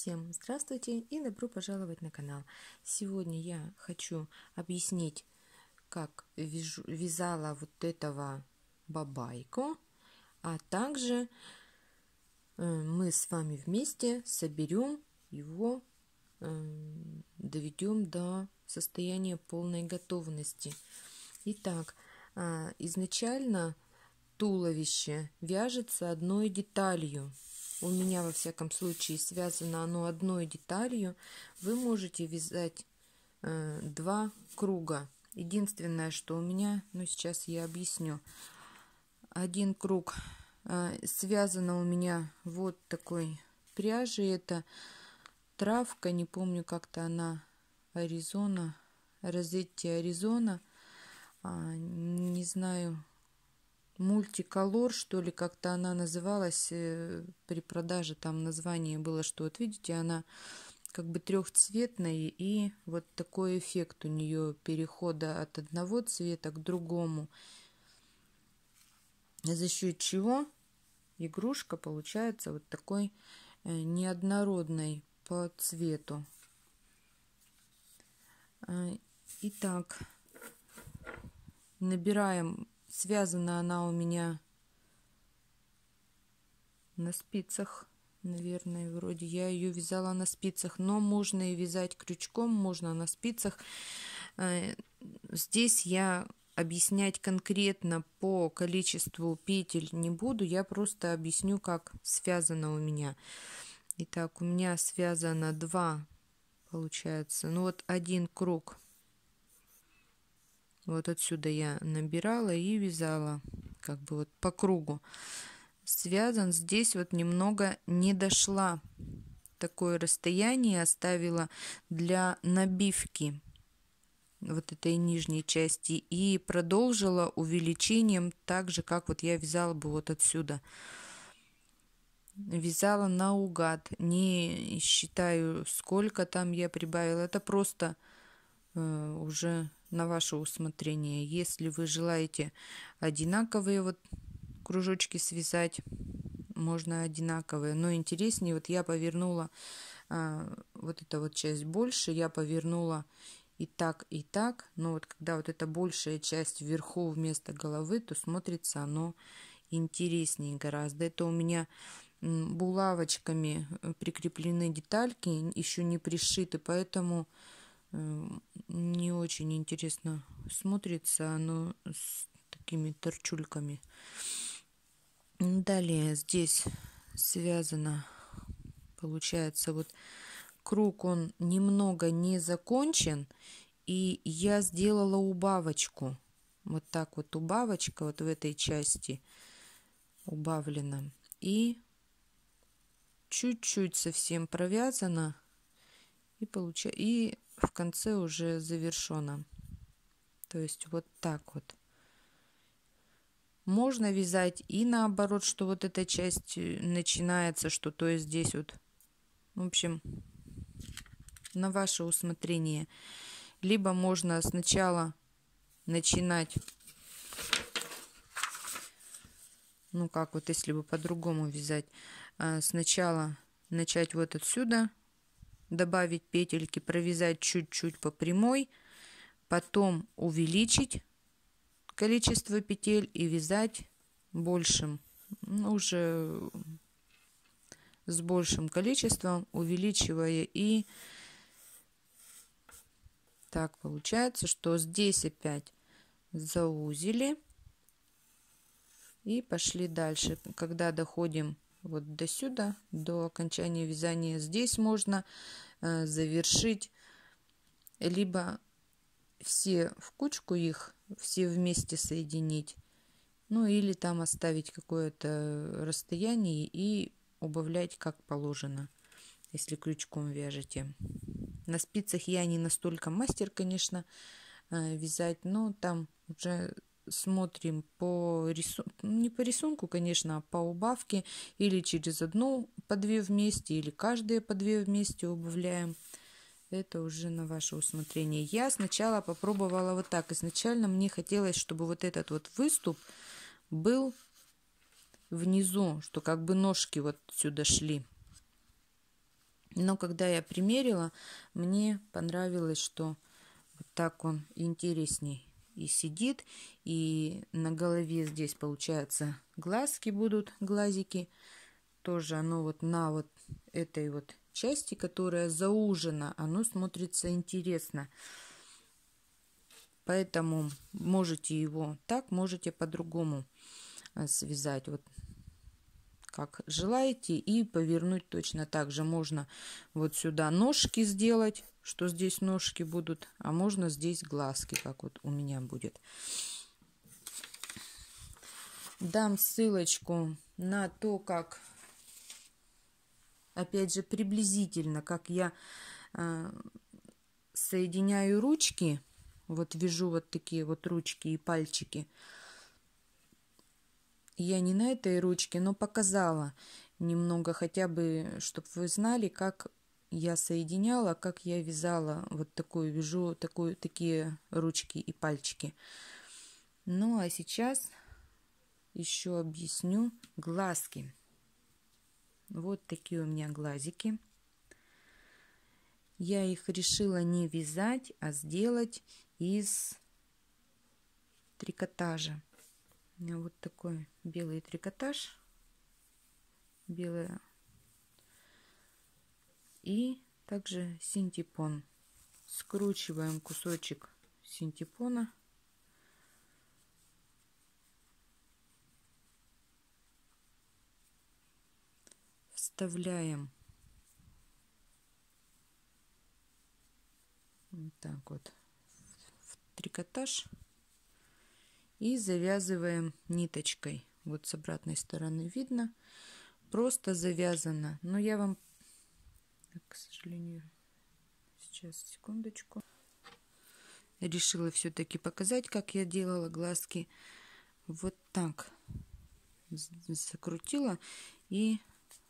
Всем здравствуйте и добро пожаловать на канал. Сегодня я хочу объяснить, как вязала вот этого бабайку, а также мы с вами вместе соберем его, доведем до состояния полной готовности. Итак, изначально туловище вяжется одной деталью. У меня, во всяком случае, связано оно одной деталью. Вы можете вязать 2 круга. Единственное, что у меня, сейчас я объясню. Один круг связано у меня вот такой пряжей. Это травка, не помню, как-то она, Аризона, Розетти Аризона, не знаю, мультиколор, что ли, как-то она называлась при продаже, там название было, что вот видите, она как бы трехцветная, и вот такой эффект у нее перехода от одного цвета к другому, за счет чего игрушка получается вот такой неоднородной по цвету. Итак, набираем. Связана она у меня на спицах, наверное, вроде я ее вязала на спицах, но можно и вязать крючком, можно на спицах. Здесь я объяснять конкретно по количеству петель не буду, я просто объясню, как связано у меня. Итак, у меня связано 2, получается, вот один круг. Вот отсюда я набирала и вязала, как бы вот по кругу. Связан здесь вот немного не дошла. Такое расстояние оставила для набивки вот этой нижней части. И продолжила увеличением так же, как вот я вязала бы вот отсюда. Вязала наугад. Не считаю, сколько там я прибавила. Это просто уже на ваше усмотрение. Если вы желаете одинаковые вот кружочки связать, можно одинаковые, но интереснее. Вот я повернула вот эта вот часть больше, я повернула и так, но вот когда вот эта большая часть вверху вместо головы, то смотрится оно интереснее гораздо. Это у меня булавочками прикреплены детальки, еще не пришиты, поэтому не очень интересно смотрится оно с такими торчульками. Далее здесь связано, получается, вот круг, он немного не закончен, и я сделала убавочку. Вот так вот убавочка вот в этой части убавлена. И чуть-чуть совсем провязана. И в конце уже завершено. То есть вот так вот. Можно вязать и наоборот, что вот эта часть начинается, что то есть здесь вот. В общем, на ваше усмотрение. Либо можно сначала начинать, как вот если бы по-другому вязать, сначала начать вот отсюда, добавить петельки, провязать чуть-чуть по прямой, потом увеличить количество петель и вязать большим, уже с большим количеством, увеличивая. И так получается, что здесь опять заузили и пошли дальше. Когда доходим вот до сюда, до окончания вязания, здесь можно завершить либо все в кучку, их все вместе соединить, или там оставить какое-то расстояние и убавлять как положено, если крючком вяжете. На спицах я не настолько мастер, конечно, вязать, но там уже смотрим по рисунку, не по рисунку, конечно, а по убавке, или через одну по 2 вместе, или каждые по 2 вместе убавляем. Это уже на ваше усмотрение. Я сначала попробовала вот так. Изначально мне хотелось, чтобы вот этот вот выступ был внизу, что как бы ножки вот сюда шли. Но когда я примерила, мне понравилось, что вот так он интересней и сидит. И на голове здесь, получается, глазки будут, глазики. Тоже оно вот на вот этой вот части, которая заужена, оно смотрится интересно. Поэтому можете его так, можете по-другому связать. Вот как желаете, и повернуть точно так же. Можно вот сюда ножки сделать, что здесь ножки будут, а можно здесь глазки, как вот у меня будет. Дам ссылочку на то, как, опять же, приблизительно, как я соединяю ручки. Вот вяжу вот такие вот ручки и пальчики. Я не на этой ручке, но показала немного, хотя бы, чтобы вы знали, как я соединяла, как я вязала. Вот такую вяжу, такие ручки и пальчики. Ну, а сейчас еще объясню глазки. Вот такие у меня глазики. Я их решила не вязать, а сделать из трикотажа. У меня вот такой белый трикотаж, белая, и также синтепон. Скручиваем кусочек синтепона, вставляем вот так вот в трикотаж и завязываем ниточкой. Вот с обратной стороны видно, просто завязано. Но я вам, к сожалению, сейчас, секундочку, решила все-таки показать, как я делала глазки. Вот так закрутила, и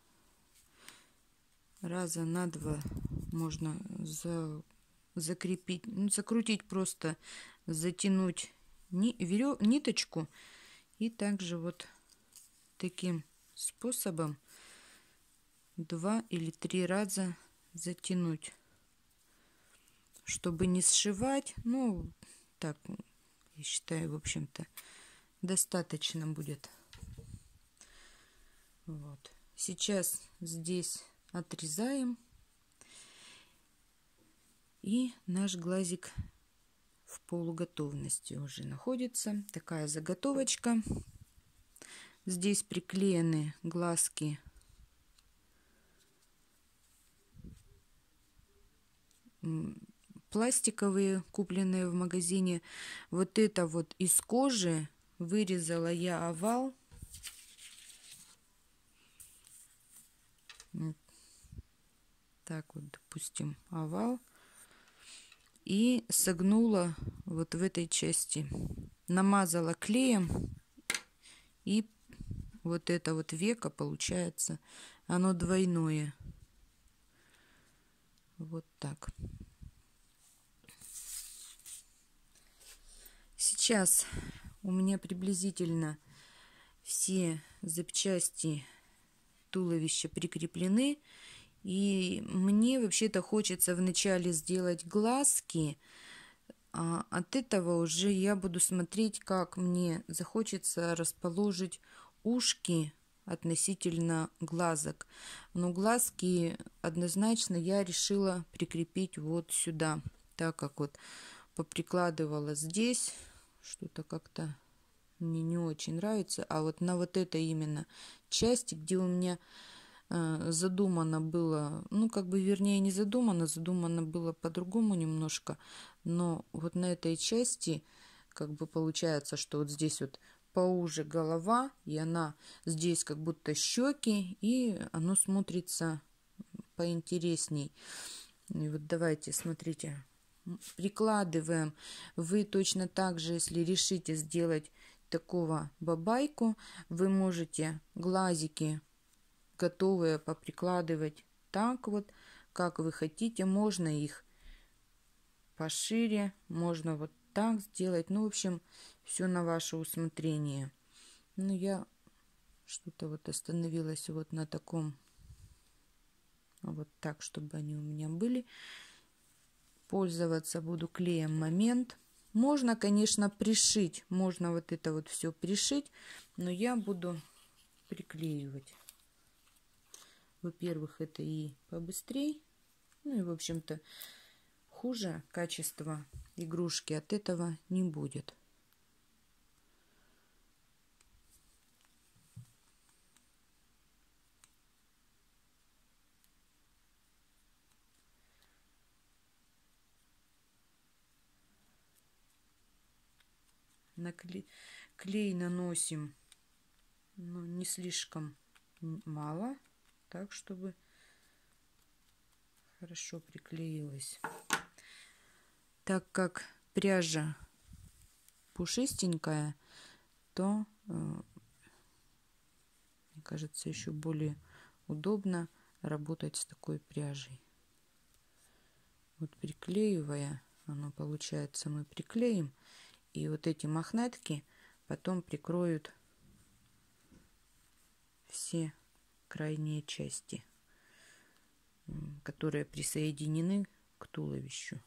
раза на два можно закрепить, ну, закрутить, просто затянуть ниточку, и также вот таким способом 2 или 3 раза затянуть, чтобы не сшивать. Ну, так, я считаю, в общем-то, достаточно будет. Вот. Сейчас здесь отрезаем, и наш глазик в полуготовности уже находится. Такая заготовочка. Здесь приклеены глазки пластиковые, купленные в магазине. Вот это вот из кожи вырезала я овал. Так вот, допустим, овал. И согнула вот в этой части. Намазала клеем. И вот это вот веко получается, оно двойное. Вот так. Сейчас у меня приблизительно все запчасти туловища прикреплены. И мне вообще-то хочется вначале сделать глазки, а от этого уже я буду смотреть, как мне захочется расположить ушки относительно глазок. Но глазки однозначно я решила прикрепить вот сюда, так как вот поприкладывала здесь, что-то как-то мне не очень нравится, а вот на вот этой именно части, где у меня задумано было, ну, как бы, вернее, не задумано, задумано было по-другому немножко, но вот на этой части, как бы, получается, что вот здесь вот поуже голова, и она здесь как будто щеки, и оно смотрится поинтересней. И вот давайте, смотрите, прикладываем. Вы точно так же, если решите сделать такого бабайку, вы можете глазики готовые поприкладывать так вот, как вы хотите. Можно их пошире, можно вот так сделать. Ну, в общем, все на ваше усмотрение. Ну, я что-то вот остановилась вот на таком вот так, чтобы они у меня были. Пользоваться буду клеем Момент. Можно, конечно, пришить, можно вот это вот все пришить, но я буду приклеивать. Во-первых, это и побыстрее, ну и, в общем-то, хуже качество игрушки от этого не будет. Клей наносим, но не слишком мало, так чтобы хорошо приклеилась. Так как пряжа пушистенькая, то мне кажется, еще более удобно работать с такой пряжей. Вот приклеивая, оно получается, мы приклеим, и вот эти мохнатки потом прикроют все крайние части, которые присоединены к туловищу.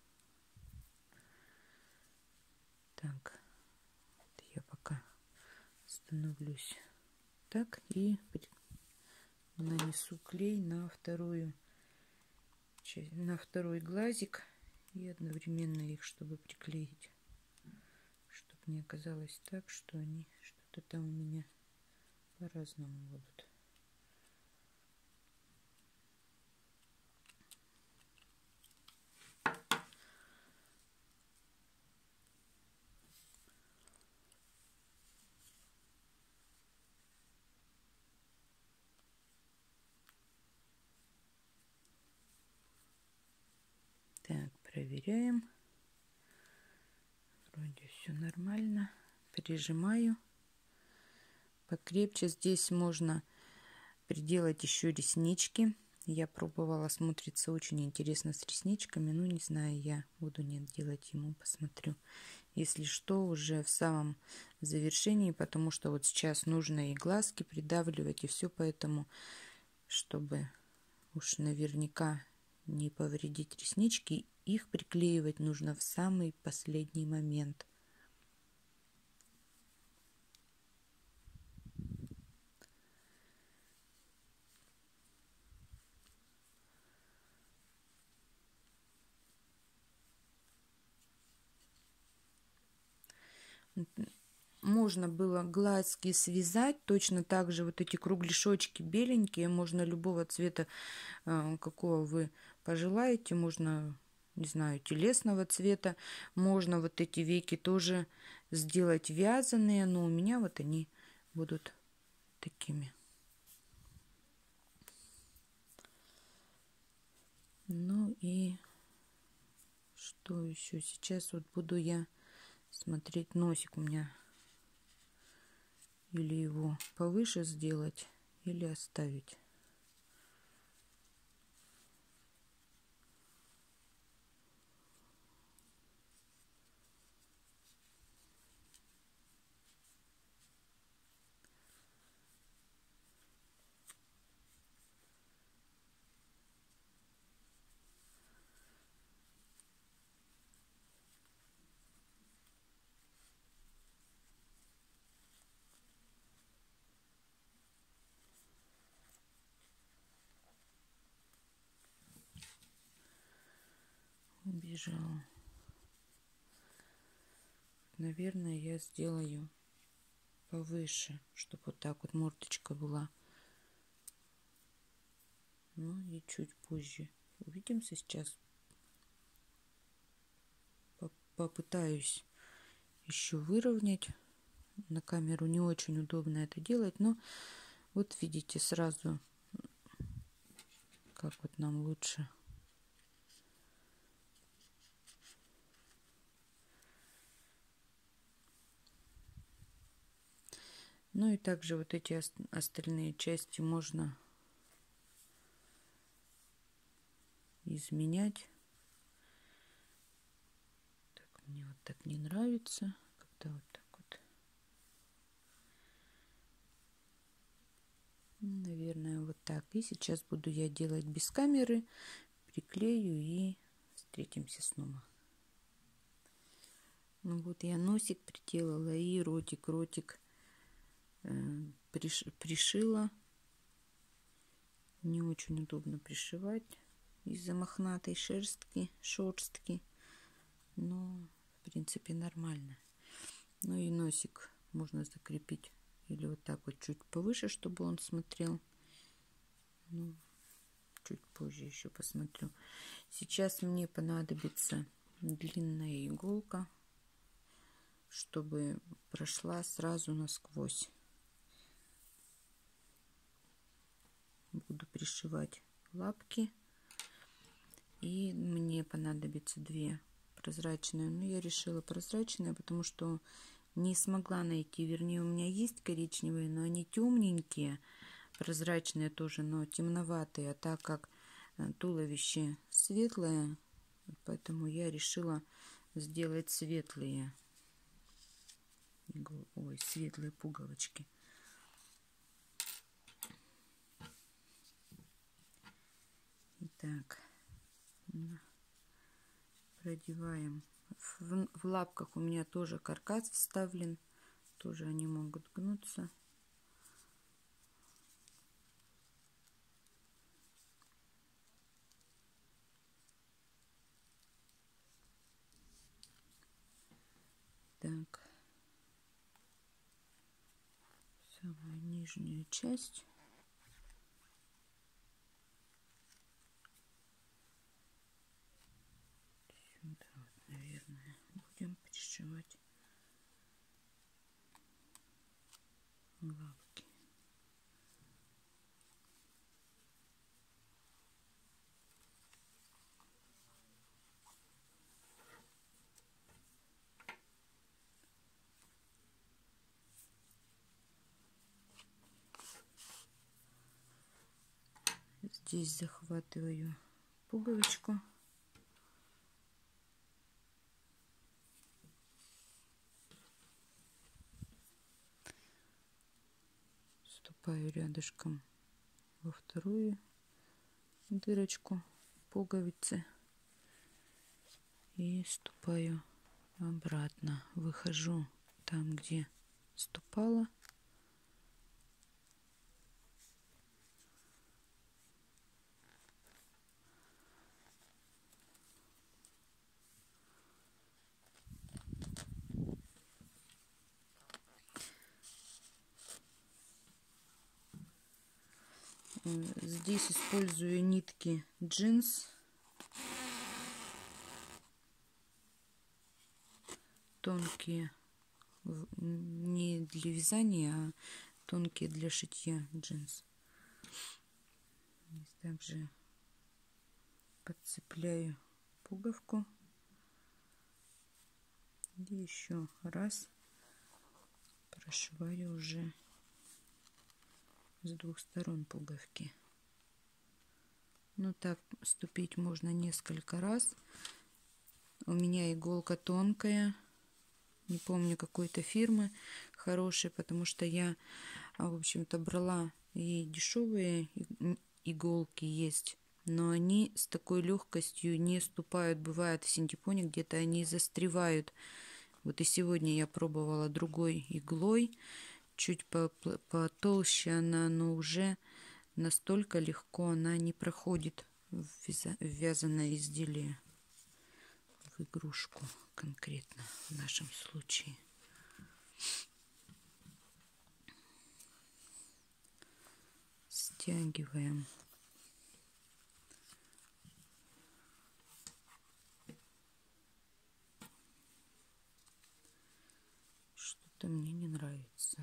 Так, я пока остановлюсь. Так, и нанесу клей на второй глазик и одновременно их, чтобы приклеить, чтобы не оказалось так, что они что-то там у меня по-разному будут. Так, проверяем. Вроде все нормально. Прижимаю покрепче. Здесь можно приделать еще реснички. Я пробовала, смотрится очень интересно с ресничками. Ну, не знаю, я буду нет делать ему, посмотрю. Если что, уже в самом завершении, потому что вот сейчас нужно и глазки придавливать, и все, поэтому, чтобы уж наверняка не повредить реснички, их приклеивать нужно в самый последний момент. Можно было глазки связать точно так же, вот эти кругляшочки беленькие, можно любого цвета, какого вы пожелаете, можно, не знаю, телесного цвета, можно вот эти веки тоже сделать вязаные, но у меня вот они будут такими. Ну и что еще? Сейчас вот буду я смотреть носик у меня. Или его повыше сделать, или оставить. Убежала. Наверное, я сделаю повыше, чтобы вот так вот мордочка была. Ну и чуть позже. Увидимся сейчас. Попытаюсь еще выровнять. На камеру не очень удобно это делать, но вот видите сразу, как вот нам лучше. Ну и также вот эти остальные части можно изменять. Так, мне вот так не нравится, когда вот так вот. Наверное, вот так. И сейчас буду я делать без камеры. Приклею и встретимся снова. Ну вот я носик приделала и ротик пришила. Не очень удобно пришивать из-за мохнатой шерстки. Но в принципе нормально. Ну и носик можно закрепить или вот так вот чуть повыше, чтобы он смотрел. Ну, чуть позже еще посмотрю. Сейчас мне понадобится длинная иголка, чтобы прошла сразу насквозь. Буду пришивать лапки. И мне понадобится 2 прозрачные. Но я решила прозрачные, потому что не смогла найти. Вернее, у меня есть коричневые, но они темненькие. Прозрачные тоже, но темноватые. А так как туловище светлое, поэтому я решила сделать светлые. Ой, светлые пуговочки. Итак, продеваем. В лапках у меня тоже каркас вставлен. Тоже они могут гнуться. Так. Самую нижнюю часть. Сюда, вот, наверное, будем пришивать лапки. Здесь захватываю пуговичку. Вступаю рядышком во вторую дырочку пуговицы и вступаю обратно. Выхожу там, где вступала. Здесь использую нитки джинс. Тонкие, не для вязания, а тонкие для шитья джинс. Также подцепляю пуговку. И еще раз прошиваю уже с 2 сторон пуговки. Ну так ступить можно несколько раз. У меня иголка тонкая, не помню какой-то фирмы, хорошей, потому что я, в общем-то, брала и дешевые иголки есть, но они с такой легкостью не ступают. Бывает в синтепоне где-то они застревают. Вот и сегодня я пробовала другой иглой, чуть потолще она, но уже настолько легко она не проходит в вязаное изделие, в игрушку конкретно в нашем случае. Стягиваем. Что-то мне не нравится.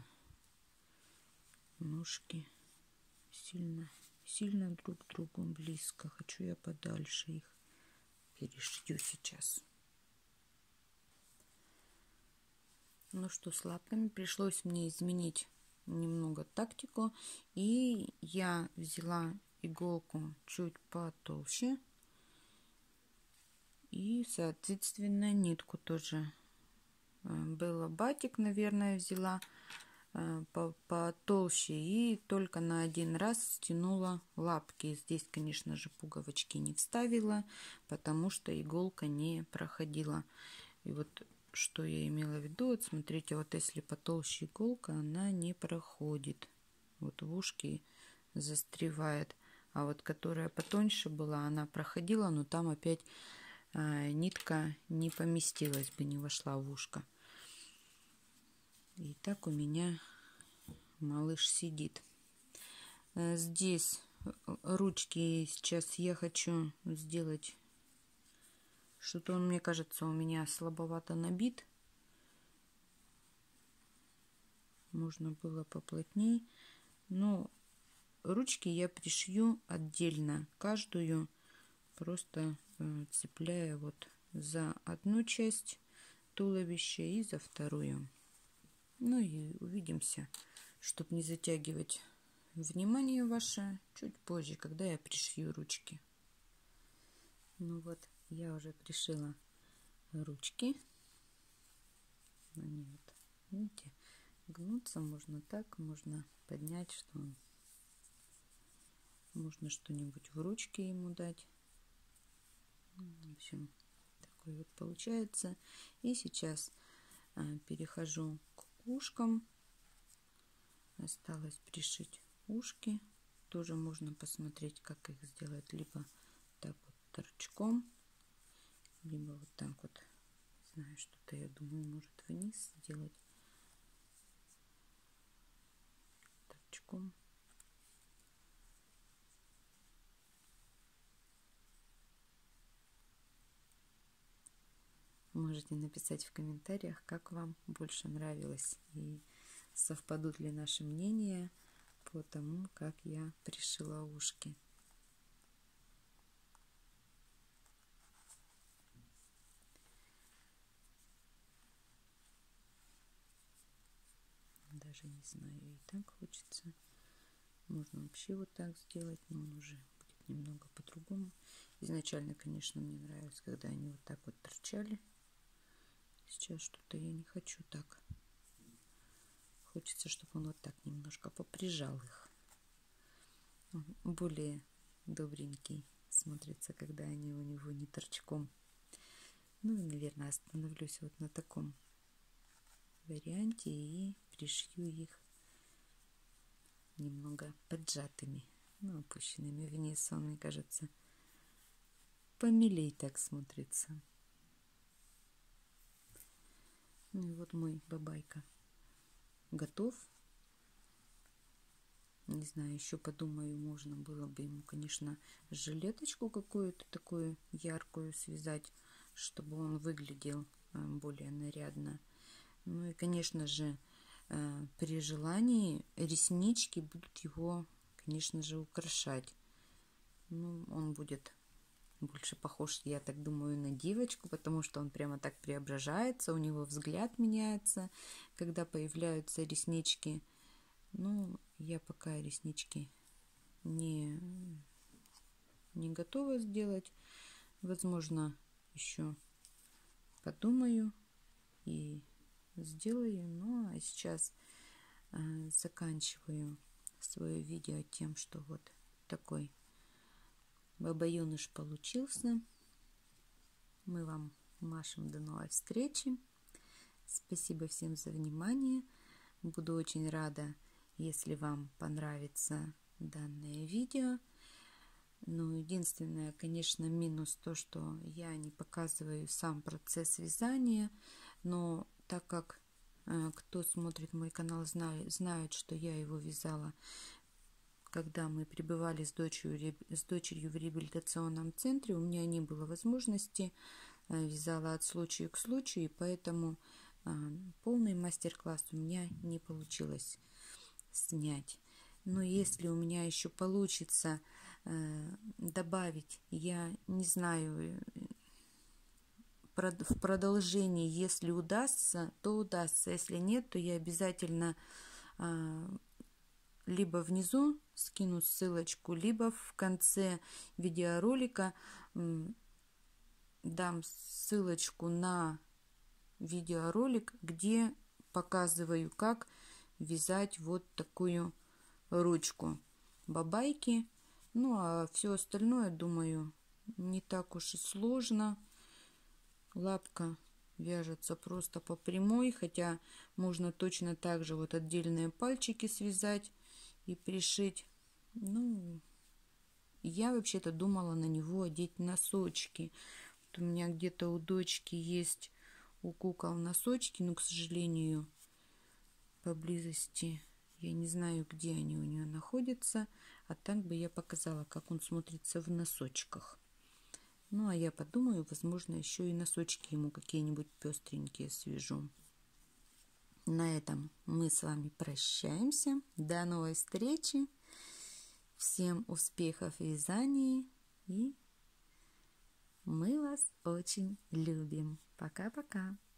Ножки сильно друг к другу близко. Хочу я подальше их. Перешью сейчас. Ну что, с лапками пришлось мне изменить немного тактику. И я взяла иголку чуть потолще. И, соответственно, нитку тоже. Белла Батик, наверное, взяла. потолще, и только на один раз стянула лапки. Здесь, конечно же, пуговочки не вставила, потому что иголка не проходила. И вот что я имела в виду, вот смотрите, вот если потолще иголка, она не проходит, вот в ушке застревает. А вот которая потоньше была, она проходила, но там опять нитка не поместилась бы, не вошла в ушко. И так у меня малыш сидит. Здесь ручки сейчас я хочу сделать, что-то он, мне кажется, у меня слабовато набит. Можно было поплотней. Но ручки я пришью отдельно, каждую просто цепляя вот за одну часть туловища и за вторую. Ну и увидимся, чтобы не затягивать внимание ваше, чуть позже, когда я пришью ручки. Ну вот, я уже пришила ручки. Они вот, видите, гнуться можно так, можно поднять, что можно что-нибудь в ручки ему дать. В общем, такой вот получается. И сейчас перехожу к ушкам. Осталось пришить ушки. Тоже можно посмотреть, как их сделать. Либо так вот торчком, либо вот так вот. Не знаю, что-то, я думаю, может вниз сделать. Торчком. Можете написать в комментариях, как вам больше нравилось и совпадут ли наши мнения по тому, как я пришила ушки. Даже не знаю, и так хочется. Можно вообще вот так сделать, но он уже будет немного по-другому. Изначально, конечно, мне нравилось, когда они вот так вот торчали. Сейчас что-то я не хочу так. Хочется, чтобы он вот так немножко поприжал их. Более добренький смотрится, когда они у него не торчком. Ну и, наверное, остановлюсь вот на таком варианте и пришью их немного поджатыми, ну, опущенными вниз. Он, мне кажется, помилей так смотрится. Ну и вот мой бабайка готов. Не знаю, еще подумаю, можно было бы ему, конечно, жилеточку какую-то такую яркую связать, чтобы он выглядел более нарядно. Ну и, конечно же, при желании реснички будут его, конечно же, украшать. Ну, он будет больше похож, я так думаю, на девочку, потому что он прямо так преображается, у него взгляд меняется, когда появляются реснички. Ну, я пока реснички не готова сделать. Возможно, еще подумаю и сделаю. Ну, а сейчас заканчиваю свое видео тем, что вот такой бабаюныш получился. Мы вам машем до новой встречи. Спасибо всем за внимание. Буду очень рада, если вам понравится данное видео. Но единственное, конечно, минус то, что я не показываю сам процесс вязания. Но так как кто смотрит мой канал, знают, что я его вязала, когда мы пребывали с дочерью в реабилитационном центре. У меня не было возможности, вязала от случая к случаю, и поэтому полный мастер-класс у меня не получилось снять. Но если у меня еще получится добавить, я не знаю, в продолжении, если удастся, то удастся. Если нет, то я обязательно либо внизу скину ссылочку, либо в конце видеоролика дам ссылочку на видеоролик, где показываю, как вязать вот такую ручку бабайки. Ну, а все остальное, думаю, не так уж и сложно. Лапка вяжется просто по прямой, хотя можно точно так же вот отдельные пальчики связать и пришить. Ну, я вообще-то думала на него одеть носочки. Вот у меня где-то у дочки есть у кукол носочки, но, к сожалению, поблизости я не знаю, где они у нее находятся. А так бы я показала, как он смотрится в носочках. Ну, а я подумаю, возможно, еще и носочки ему какие-нибудь пестренькие свяжу. На этом мы с вами прощаемся. До новой встречи. Всем успехов в вязании. И мы вас очень любим. Пока-пока.